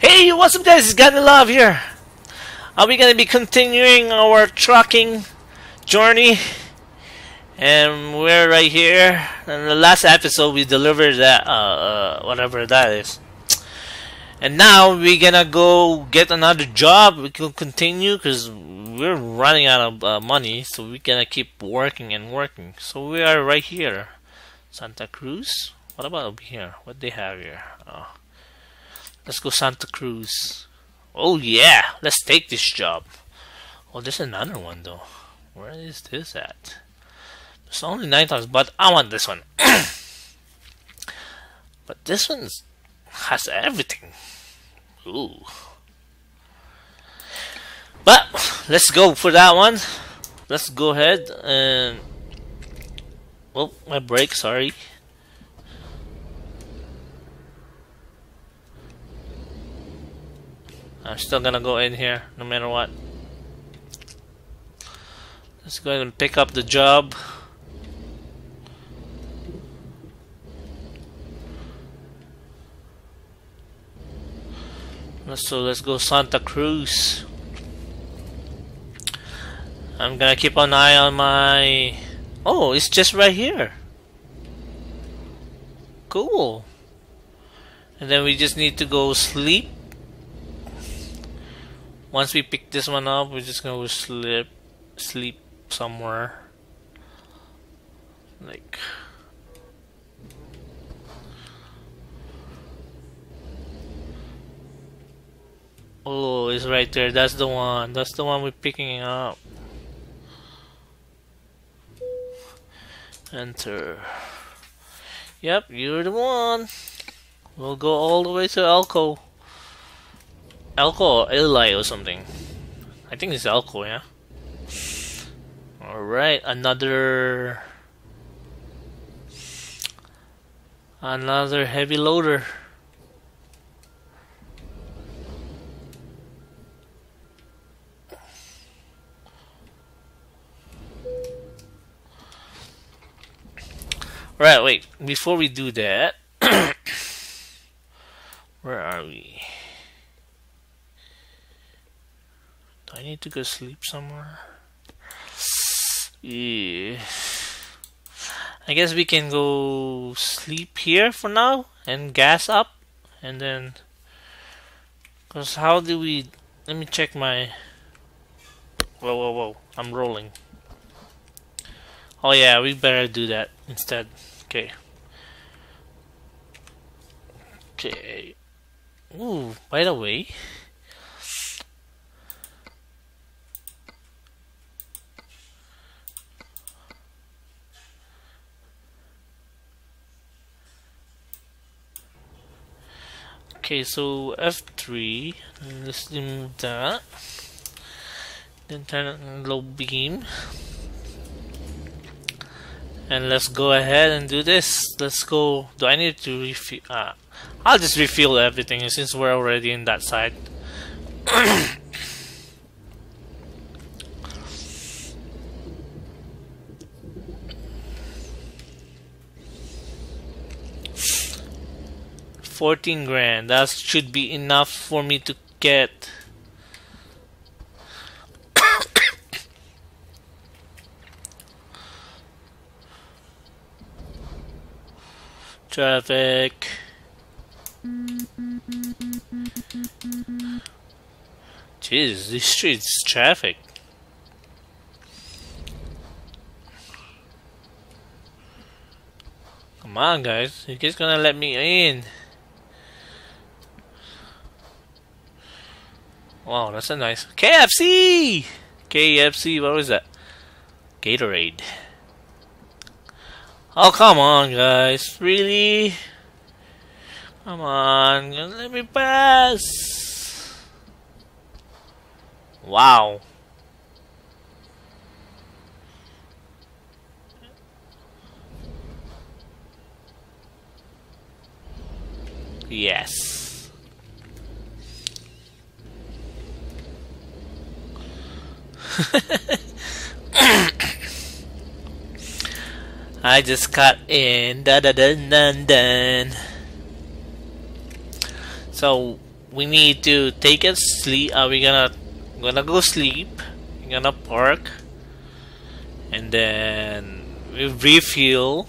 Hey, what's up guys, it's Got Love here. Are we gonna be continuing our trucking journey? And we're right here. In the last episode we delivered that, whatever that is. And now we're gonna go get another job. We can continue because we're running out of money. So we're gonna keep working and working. So we are right here. Santa Cruz? What about over here? What they have here? Oh. Let's go Santa Cruz. Oh yeah, let's take this job. Oh, there's another one though. Where is this at? It's only 9,000, but I want this one. But this one has everything. Ooh. But let's go for that one. Let's go ahead and... Oh, my brake, sorry. I'm still gonna go in here, no matter what. Let's go ahead and pick up the job. So let's go Santa Cruz. I'm gonna keep an eye on my... Oh, it's just right here. Cool. And then we just need to go sleep. Once we pick this one up, we're just gonna go sleep somewhere. Like... Oh, it's right there. That's the one. That's the one we're picking up. Enter. Yep, you're the one. We'll go all the way to Elko. Elko or Eli or something. I think it's Elko, yeah? Alright, another heavy loader. Right, wait, before we do that, where are we? Do I need to go sleep somewhere? Yeah. I guess we can go sleep here for now and gas up, and then, cause how do we? Let me check my. Whoa! I'm rolling. Oh yeah, we better do that instead. Okay. Okay. Ooh, by the way. Okay, so F3. Let's remove that. Then turn on low beam. And let's go ahead and do this. Let's go. Do I need to refill? I'll just refill everything since we're already in that side. $14,000. That should be enough for me to get. Traffic. Jeez, this street's traffic. Come on, guys. You guys gonna let me in? Wow, that's a nice KFC! KFC, what was that? Gatorade. Oh, come on, guys. Really? Come on. Let me pass. Wow. Yes. I just cut in. Dun, dun, dun, dun, dun. So we need to take a sleep. We're gonna go sleep. We're gonna park, and then we refuel,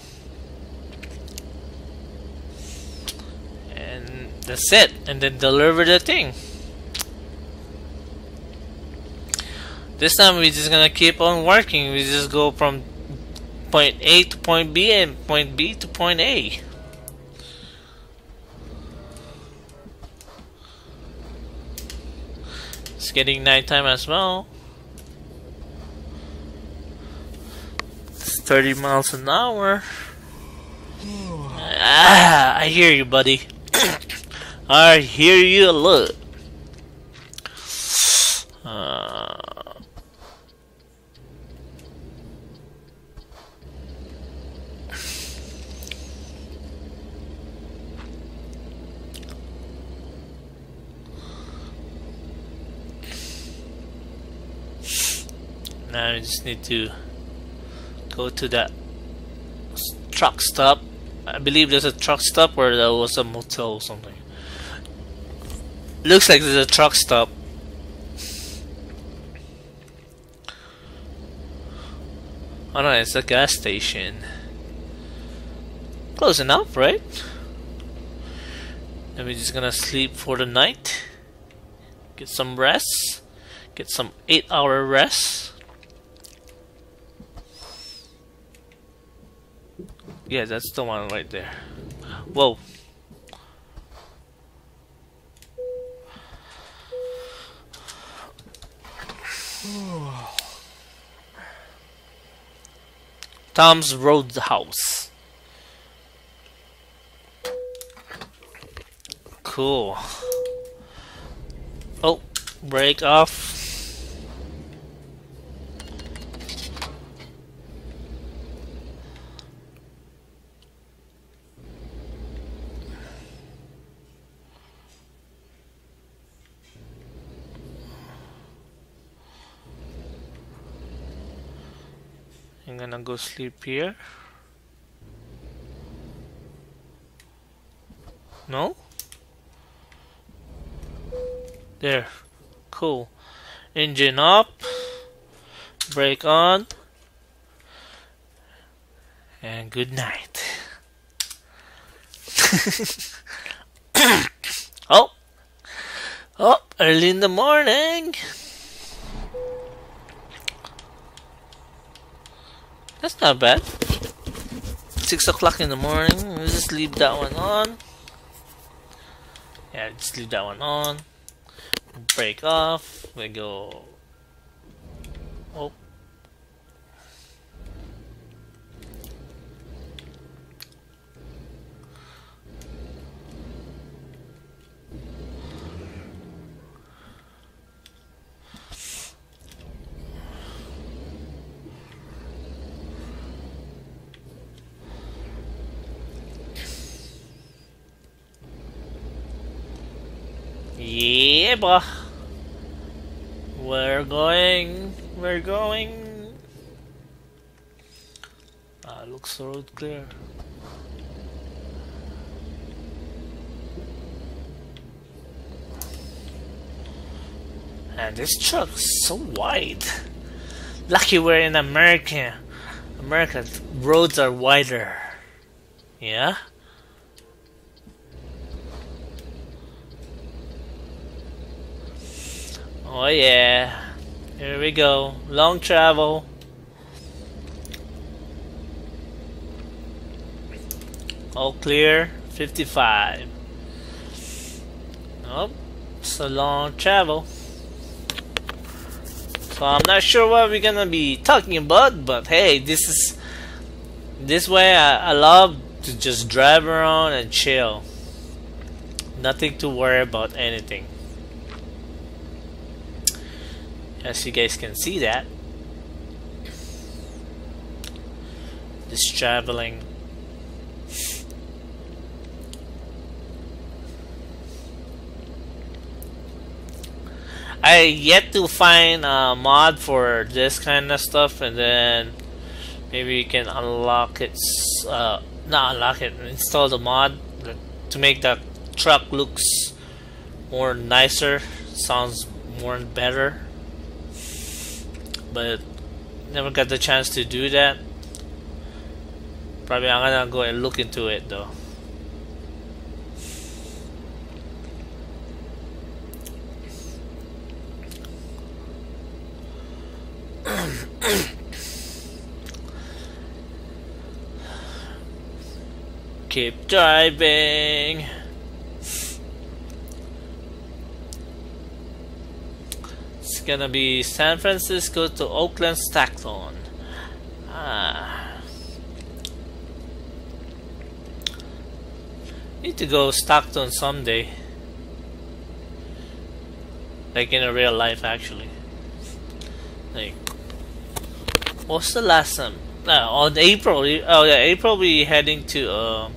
and that's it. And then deliver the thing. This time we're just gonna keep on working. We just go from point A to point B and point B to point A. It's getting nighttime as well. It's 30 miles an hour. I hear you, buddy. I hear you a lot. Now I just need to go to that truck stop. I believe there's a truck stop, or there was a motel or something. Looks like there's a truck stop. Oh no, it's a gas station. Close enough, right? Then we're just gonna sleep for the night. Get some rest. Get some 8-hour rest. Yeah, that's the one right there. Whoa. Tom's Roadhouse. Cool. Oh, break off. I'm gonna go sleep here. No? There. Cool. Engine up. Brake on. And good night. Oh! Oh, early in the morning. That's not bad. 6 o'clock in the morning. We'll just leave that one on. Yeah, just leave that one on. Break off. We go. Oh. Yeah, boy. We're going. Looks the road clear. And this truck is so wide. Lucky we're in America. America, roads are wider. Yeah? Oh yeah, here we go. Long travel. All clear. 55. Oh, it's a long travel. So I'm not sure what we're gonna be talking about, but hey, this way I love to just drive around and chill. Nothing to worry about anything. As you guys can see that. Just traveling. I yet to find a mod for this kind of stuff, and then maybe you can unlock it, not unlock it, install the mod to make that truck looks more nicer, sounds more better, but never got the chance to do that. Probably I'm gonna go and look into it though. Keep driving. It's gonna be San Francisco to Oakland Stockton. Need to go Stockton someday. Like in a real life actually. Like, what's the last time? On April. Oh yeah, April we heading to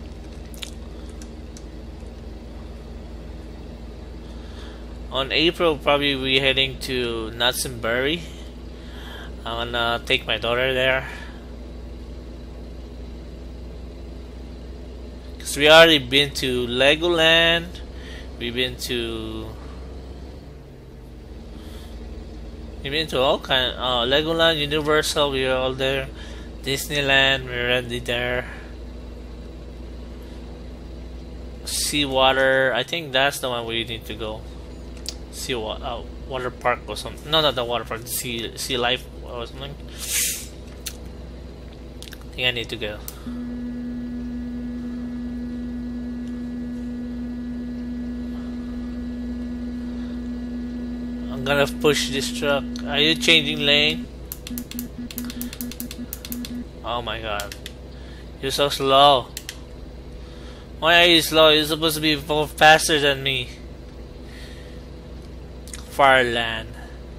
on April probably we heading to Notsenbury. I'm gonna take my daughter there. Cause we already been to Legoland. We've been to all kind Legoland, Universal, we are all there. Disneyland, we're already there. Seawater, I think that's the one we need to go. Water park or something. No, not the water park. Sea life or something. I think I need to go. I'm gonna push this truck. Are you changing lane? Oh my god. You're so slow. Why are you slow? You're supposed to be faster than me. Farland.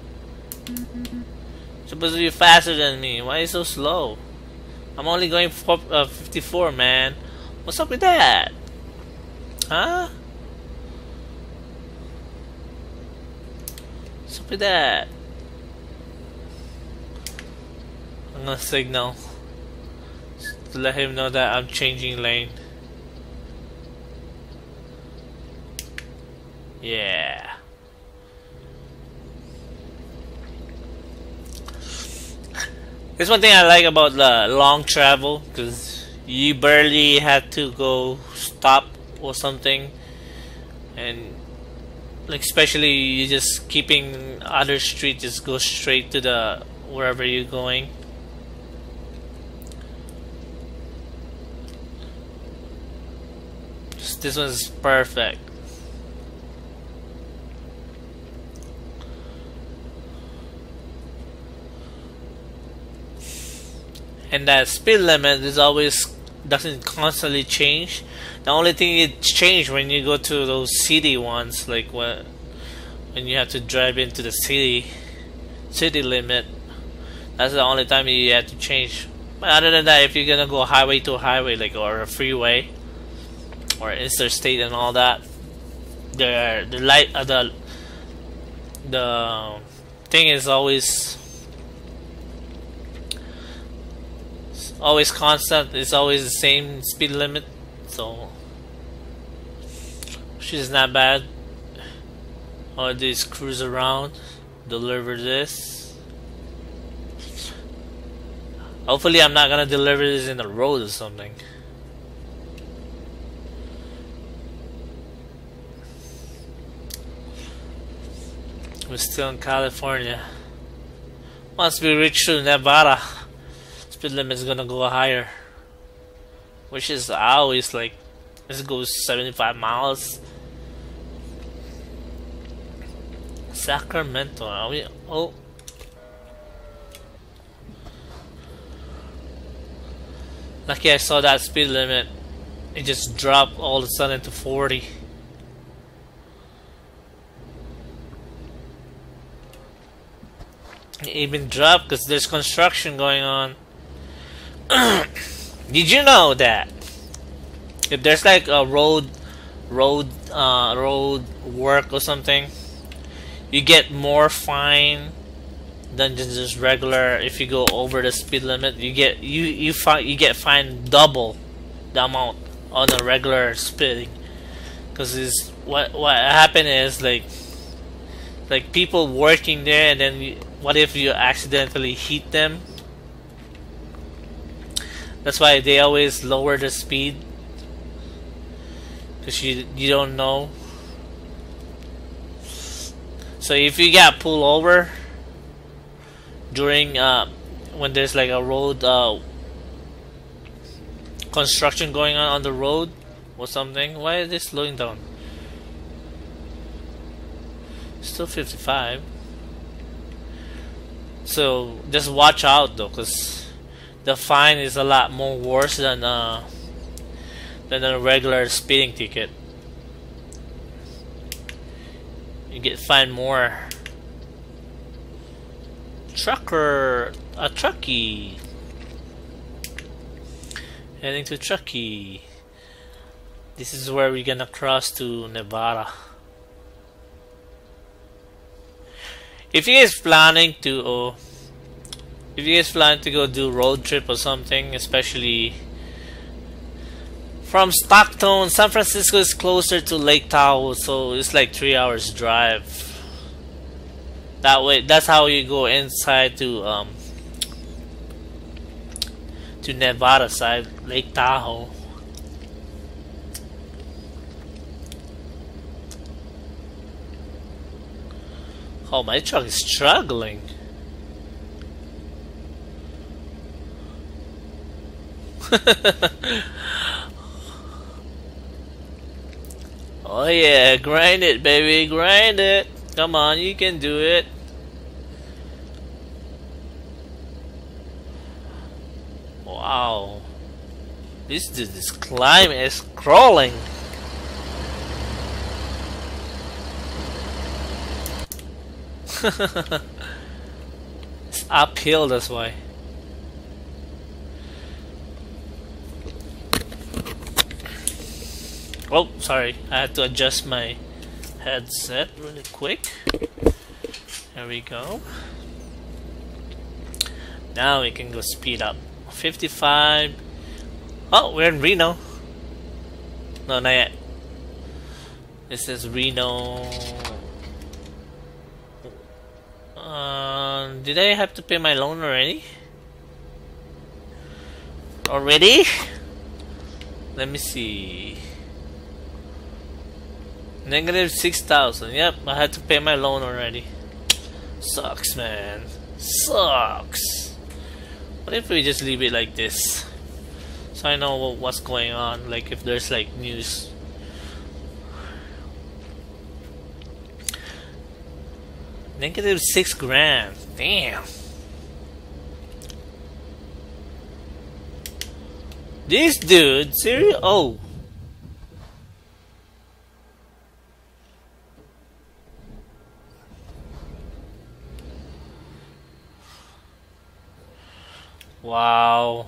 You're supposed to be faster than me. Why are you so slow? I'm only going 54, man. What's up with that? Huh? What's up with that? I'm gonna signal to let him know that I'm changing lane. Yeah. There's one thing I like about the long travel, because you barely had to go stop or something, and like especially you just keeping other street, just go straight to the wherever you're going. This one's perfect. And that speed limit is always doesn't constantly change. The only thing it changes when you go to those city ones, like when you have to drive into the city limit. That's the only time you have to change. But other than that, if you're gonna go highway to highway, like or a freeway or interstate and all that, the thing is always constant. It's always the same speed limit, so she's not bad. All I do is cruise around, deliver this. Hopefully I'm not gonna deliver this in the road or something. We're still in California. Once we reach to Nevada, speed limit is gonna go higher, which is always like, this goes 75 miles. Sacramento, are we? Oh, lucky I saw that speed limit. It just dropped all of a sudden to 40. It even dropped because there's construction going on. Did you know that if there's like a road work or something, you get more fine than just regular? If you go over the speed limit, you get fined double the amount on a regular speeding. Cause what happened is like people working there, and then what if you accidentally hit them? That's why they always lower the speed, cause you don't know. So if you get pulled over during when there's like a road construction going on the road or something, why is this slowing down? Still 55. So just watch out though, cause the fine is a lot more worse than a regular speeding ticket. You get fined more. A truckie. Heading to Truckee. This is where we're gonna cross to Nevada. If you guys planning to go do road trip or something, especially from Stockton, San Francisco is closer to Lake Tahoe, so it's like 3 hours drive. That way, that's how you go inside to Nevada side, Lake Tahoe. Oh, my truck is struggling. Oh yeah, grind it, baby, grind it. Come on, you can do it. Wow. This climb is crawling. It's uphill, that's why. Oh, sorry. I had to adjust my headset really quick. There we go. Now we can go speed up. 55. Oh, we're in Reno. No, not yet. This is Reno. Did I have to pay my loan already? Already? Let me see. Negative 6,000. Yep, I had to pay my loan already. Sucks, man. Sucks. What if we just leave it like this? So I know what's going on. Like if there's like news. Negative 6 grand. Damn. This dude, seriously? Oh. Wow.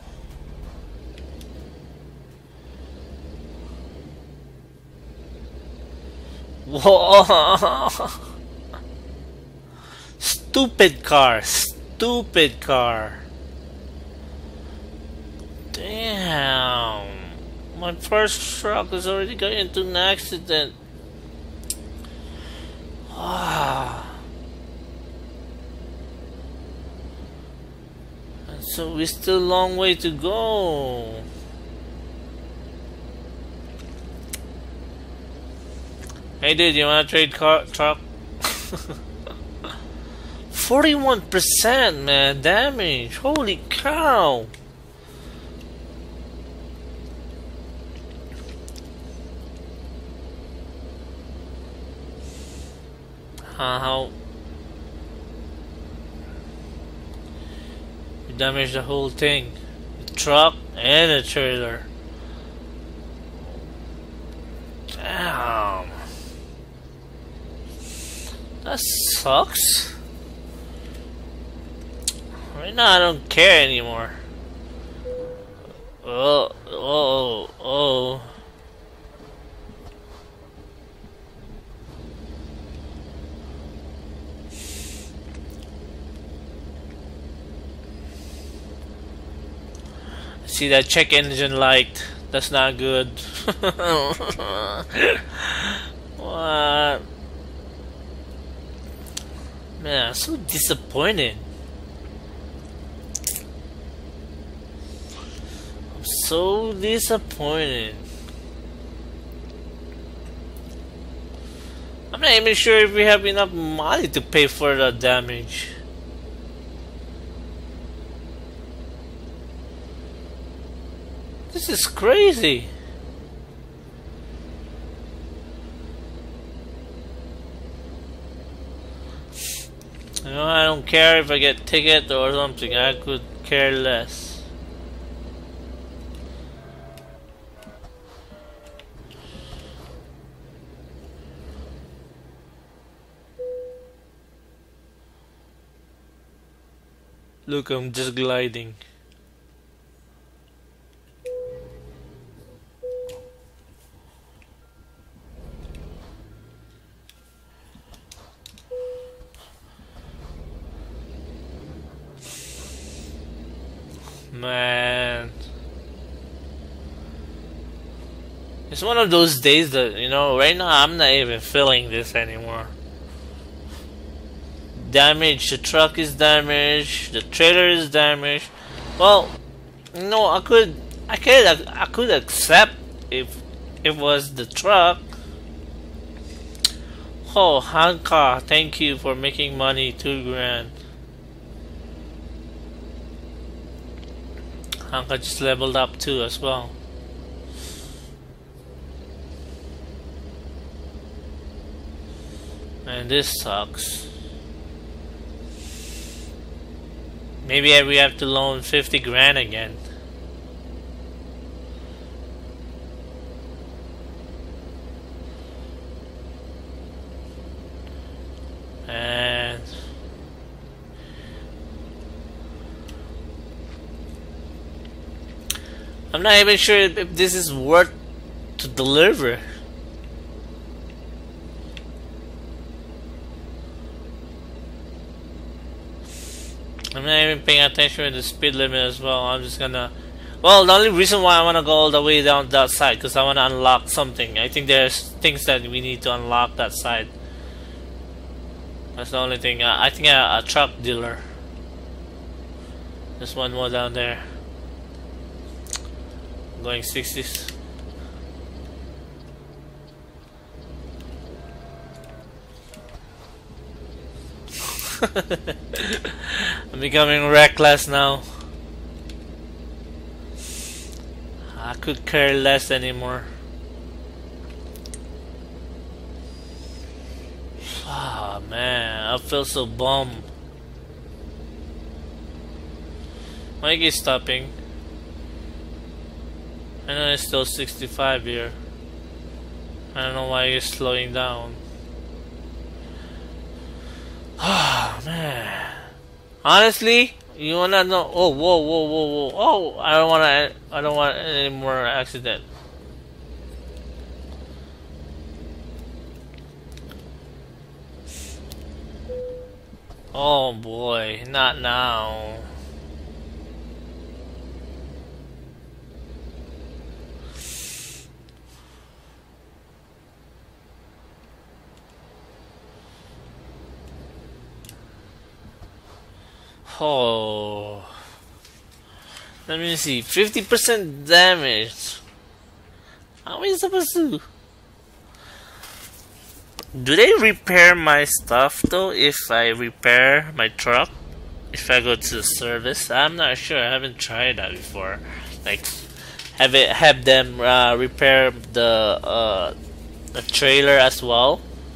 Whoa. Stupid car. Stupid car. Damn. My first truck has already got into an accident. Ah. So we still a long way to go. Hey dude, you wanna trade truck? 41%, man, damage. Holy cow. How? You damaged the whole thing. The truck and the trailer. Damn. That sucks. Right now I don't care anymore. Oh. See that check engine light. That's not good. What? Man, I'm so disappointed. I'm so disappointed. I'm not even sure if we have enough money to pay for the damage. This is crazy. You know, I don't care if I get ticket or something. I could care less. Look, I'm just gliding. Man, it's one of those days that, you know, right now I'm not even feeling this anymore. Damage, the truck is damaged, the trailer is damaged. Well, you know, I could accept if it was the truck. Oh, Hanka, thank you for making money, 2 grand. Hanka just leveled up too as well. And this sucks. Maybe we have to loan 50 grand again. And I'm not even sure if this is worth to deliver. I'm not even paying attention to the speed limit as well. I'm just gonna... Well, the only reason why I wanna go all the way down that side, because I wanna unlock something. I think there's things that we need to unlock that side. That's the only thing. I think a truck dealer. There's one more down there. I'm going 60s. I'm becoming reckless now. I could care less anymore. Ah, man, I feel so bummed. Why is stopping? I know it's still 65 here. I don't know why it's slowing down. Ah, man. Honestly, you wanna know? Oh, whoa, whoa, whoa, whoa! Oh, I don't want any more accident. Oh boy, not now. Oh, let me see. 50% damage. How are we supposed to? Do they repair my stuff though if I repair my truck? If I go to the service? I'm not sure. I haven't tried that before. Like, have them repair the trailer as well?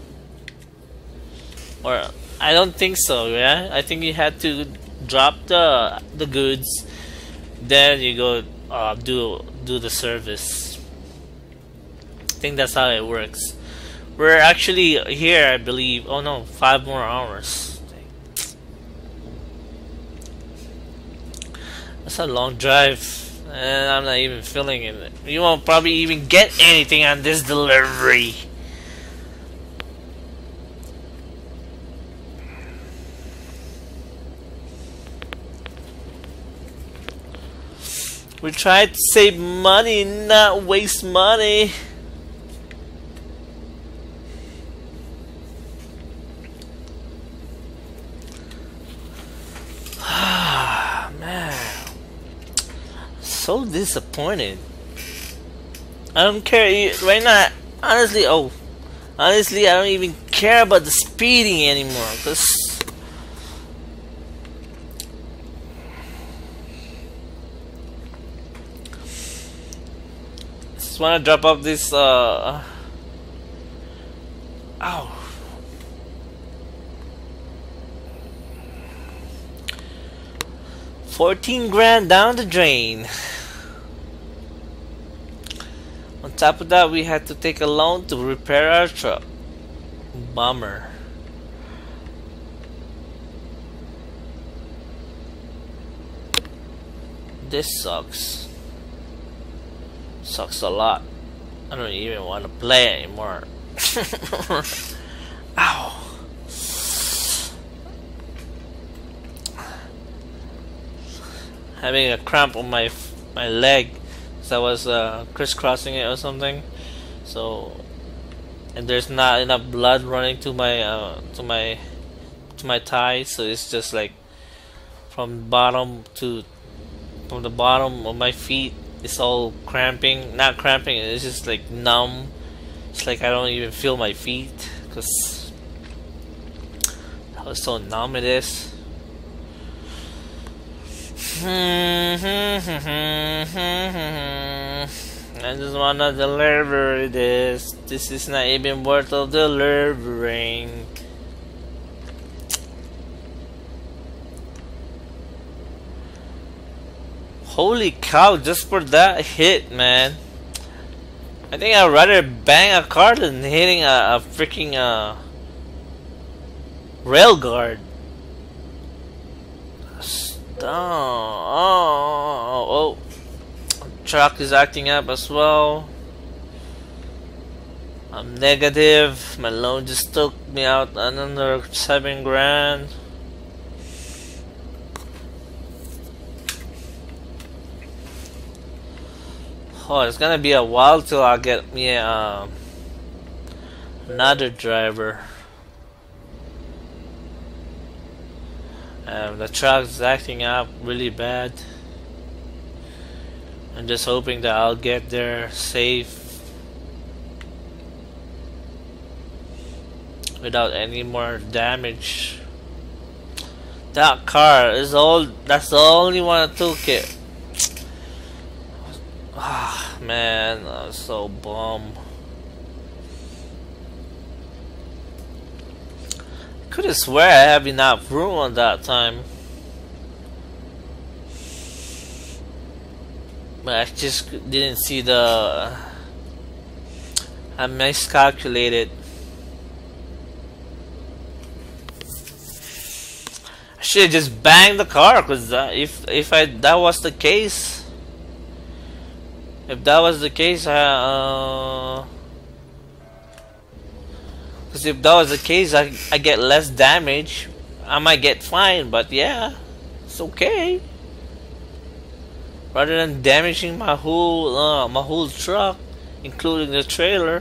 Or I don't think so. Yeah, I think you had to drop the goods, then you go do the service. I think that's how it works. We're actually here, I believe. Oh no, 5 more hours. That's a long drive, and I'm not even feeling it. You won't probably even get anything on this delivery. We try to save money, not waste money. Man, so disappointed. I don't care right now. Honestly, honestly, I don't even care about the speeding anymore. Cause just wanna drop off this. Ow. 14 grand down the drain. On top of that, we had to take a loan to repair our truck. Bummer. This sucks. Sucks a lot. I don't even want to play anymore. Ow. Having a cramp on my leg, so I was crisscrossing it or something. So, and there's not enough blood running to my thighs, so it's just like from the bottom of my feet, it's all cramping. Not cramping, it's just like numb. It's like I don't even feel my feet because how so numb it is. I just wanna deliver this. This is not even worth of delivering. Holy cow, just for that hit, man. I think I'd rather bang a car than hitting a freaking rail guard. Oh, truck is acting up as well. I'm negative. My loan just took me out another 7 grand. Oh, it's gonna be a while till I get me another driver. The truck's acting up really bad. I'm just hoping that I'll get there safe without any more damage. That car is that's the only one that took it. Ah, man, I'm so bummed. Could have swear I have enough room on that time, but I just didn't see I miscalculated. I should have just banged the car, cause if that was the case, because if that was the case, I get less damage. I might get fined, but yeah, it's okay. Rather than damaging my whole truck, including the trailer.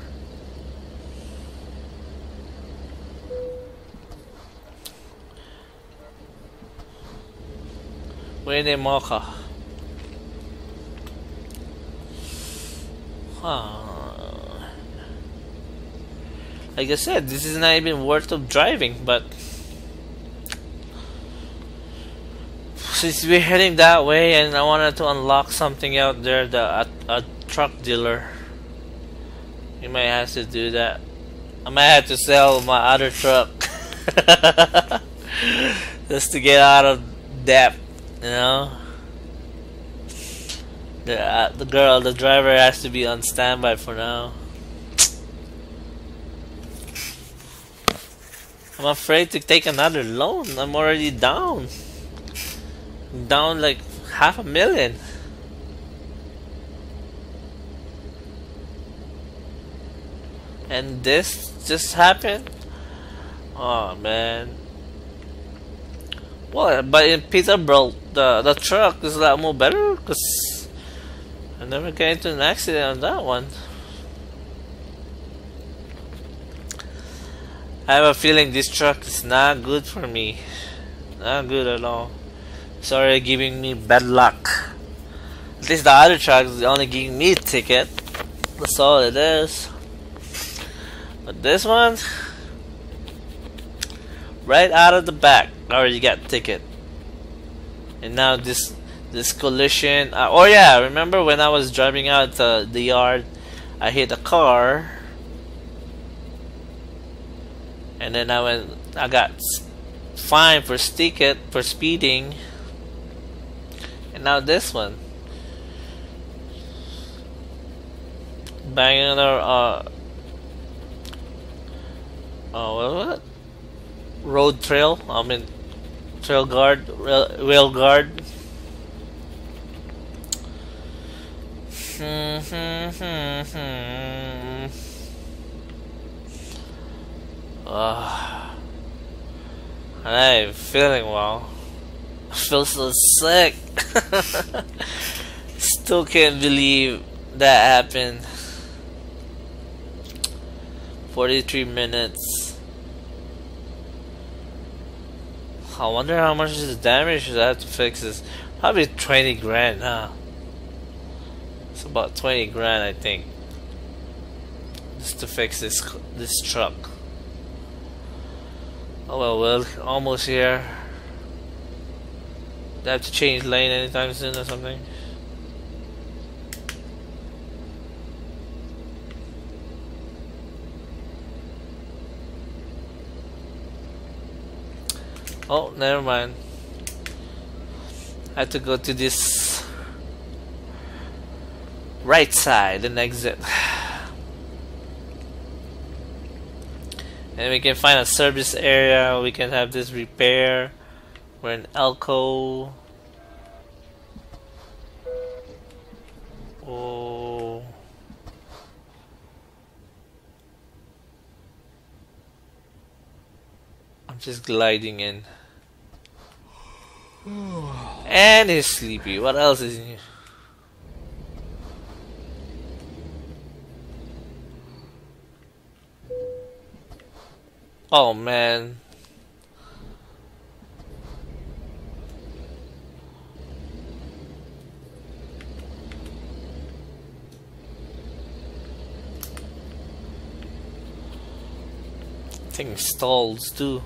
Where Mocha? Like I said, this is not even worth of driving, but since we're heading that way and I wanted to unlock something out there, a truck dealer, you might have to do that. I might have to sell my other truck just to get out of debt, you know. The driver has to be on standby for now. I'm afraid to take another loan. I'm already down. I'm down like $500,000. And this just happened? Oh man. Well, but in Peterborough, the truck is a lot more better because I never get into an accident on that one. I have a feeling this truck is not good for me. Not good at all. Sorry, giving me bad luck. At least the other truck is only giving me a ticket. That's all it is. But this one, right out of the back, I already got ticket. And now this collision. Oh yeah, remember when I was driving out the yard, I hit a car, and then I got fined for ticket for speeding. And now this one, banging another what? Road trail. I mean, trail guard, rail guard. I'm feeling well. I feel so sick. Still can't believe that happened. 43 minutes. I wonder how much is the damage I have to fix this. Probably 20 grand, huh? It's about 20 grand, I think, just to fix this truck. Oh well, we're almost here. Do I have to change lane anytime soon or something? Oh, never mind. I have to go to this right side and exit. And we can find a service area. We can have this repair. We're in Elko. Oh. I'm just gliding in. And he's sleepy. What else is in here? Oh man. Thing stalls too.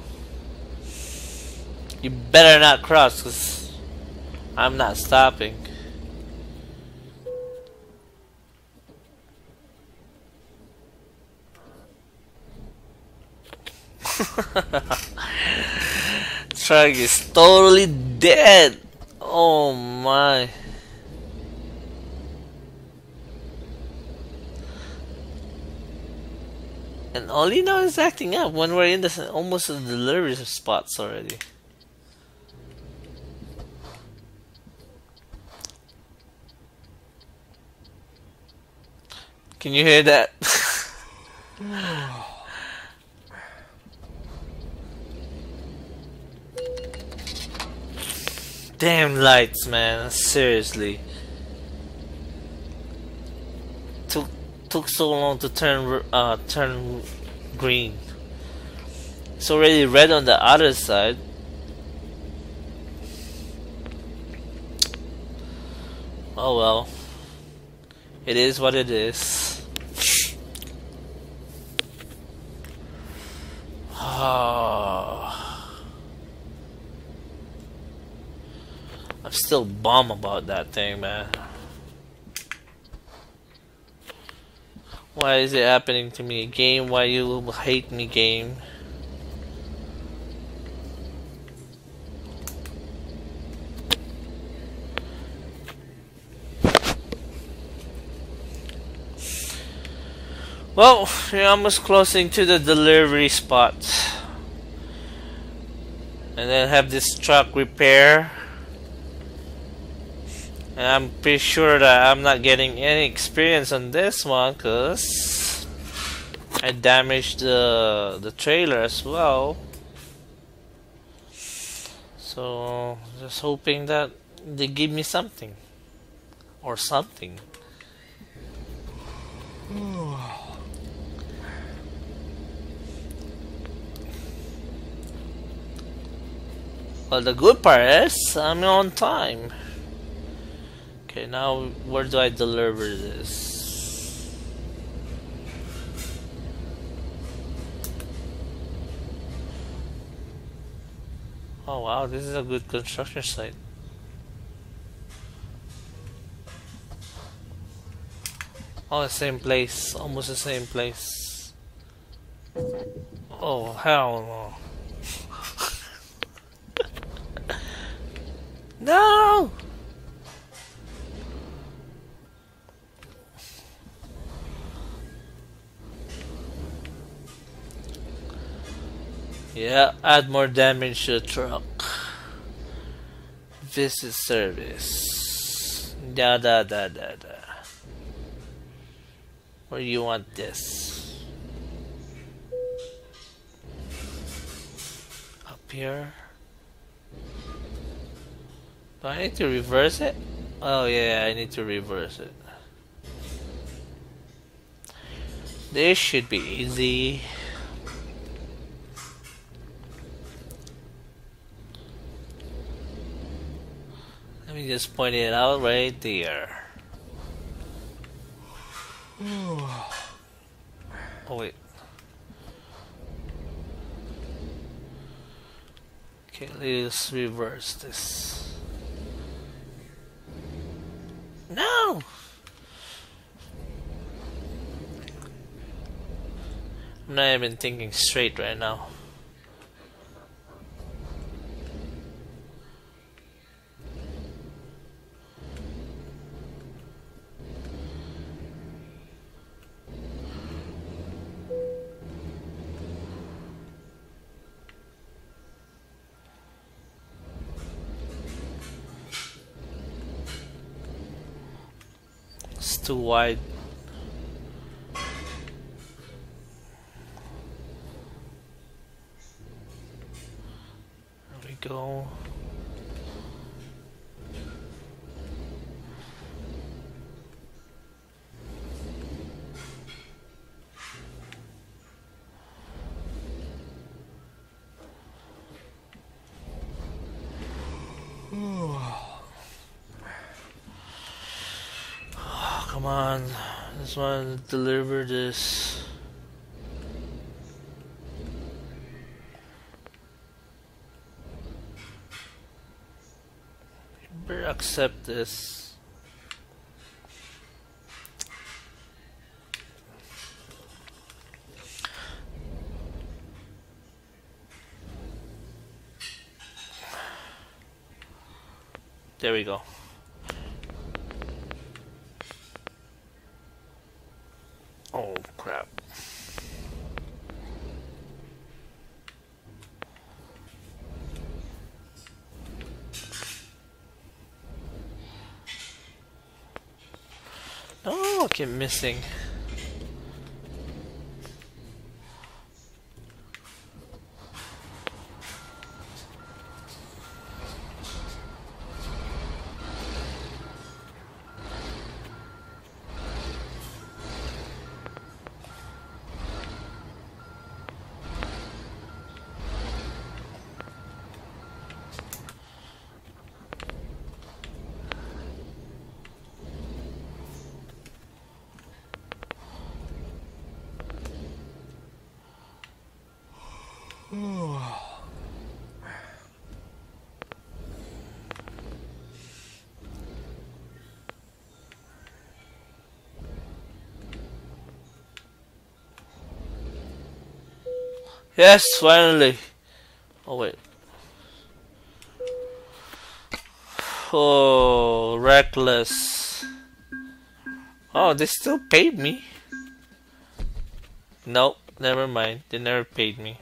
You better not cross, cause I'm not stopping. Truck is totally dead. Oh my. And only now it's acting up when we're in the almost the delivery spots already. Can you hear that? Damn lights, man. Seriously. Took so long to turn green. It's already red on the other side. Oh well. It is what it is. I'm still bummed about that thing, man. Why is it happening to me? Game, why you hate me, game? Well, we're almost closing to the delivery spot. And then have this truck repair. And I'm pretty sure that I'm not getting any experience on this one because I damaged the trailer as well. So just hoping that they give me something or something. Well, the good part is I'm on time. Okay, now where do I deliver this? Oh wow, this is a good construction site. Oh, the same place, almost the same place. Oh hell no. No! Yeah, add more damage to the truck. Visit service. Da da da da da. Where do you want this? Up here. Do I need to reverse it? Oh yeah, I need to reverse it. This should be easy. Let me just point it out right there. Oh wait. Okay, let's reverse this. No! I'm not even thinking straight right now. It's too wide. There we go. Come on, I just want to deliver this. You better accept this. There we go. Oh crap. Oh, I keep missing. Yes, finally. Oh wait. Oh, reckless. Oh, they still paid me. Nope, never mind. They never paid me.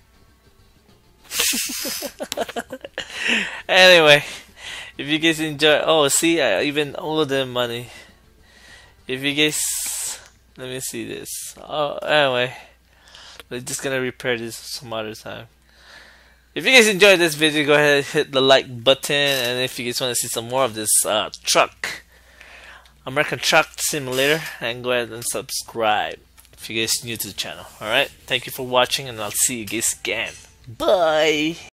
Anyway, if you guys enjoy, oh, see, I even owe them money. If you guys, let me see this. Oh, anyway, we're just gonna repair this some other time. If you guys enjoyed this video, go ahead and hit the like button, and if you guys want to see some more of this truck American Truck Simulator, and go ahead and subscribe if you guys are new to the channel. Alright, thank you for watching, and I'll see you guys again. Bye!